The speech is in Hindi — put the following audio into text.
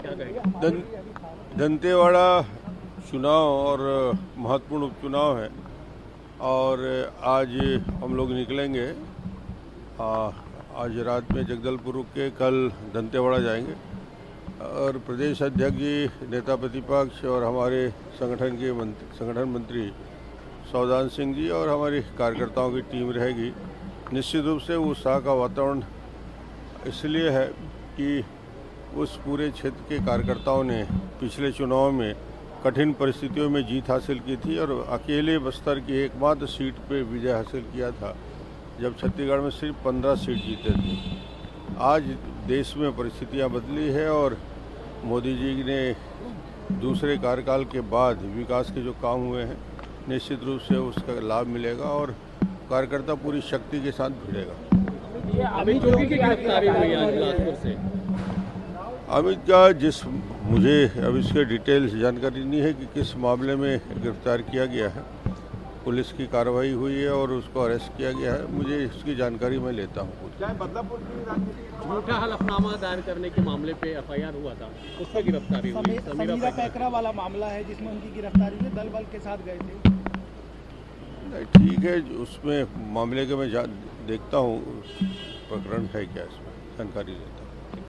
क्या कहेंगे? दंतेवाड़ा चुनाव और महत्वपूर्ण उपचुनाव है और आज हम लोग निकलेंगे। आज रात में जगदलपुर रुक के कल दंतेवाड़ा जाएंगे और प्रदेश अध्यक्ष जी, नेता प्रतिपक्ष और हमारे संगठन मंत्री सौदान सिंह जी और हमारे कार्यकर्ताओं की टीम रहेगी। निश्चित रूप से उत्साह का वातावरण इसलिए है कि उस पूरे क्षेत्र के कार्यकर्ताओं ने पिछले चुनाव में कठिन परिस्थितियों में जीत हासिल की थी और अकेले बस्तर की एकमात्र सीट पे विजय हासिल किया था, जब छत्तीसगढ़ में सिर्फ 15 सीट जीते थे। आज देश में परिस्थितियां बदली है और मोदी जी ने दूसरे कार्यकाल के बाद विकास के जो काम हुए हैं, निश्चित रूप से उसका लाभ मिलेगा और कार्यकर्ता पूरी शक्ति के साथ भिड़ेगा। अमित जोगी की गिरफ्तारी हुई आज बिलासपुर से। अमित का मुझे अब इसके डिटेल्स जानकारी नहीं है कि किस मामले में गिरफ्तार किया गया है। पुलिस की कार्रवाई हुई है और उसको अरेस्ट किया गया है। मुझे इसकी जानकारी मैं लेता हूँ। झूठा हलफनामा दायर करने के मामले पे एफआईआर हुआ था, उस पर गिरफ्तारी हुई। समीरा पैकरा वाला मामला है जिसमें उनकी गिरफ्तारी हुई, दल बल के साथ गए थे। ठीक है, उसमें मामले के मैं देखता हूँ प्रकरण है क्या, इसमें जानकारी देता हूँ।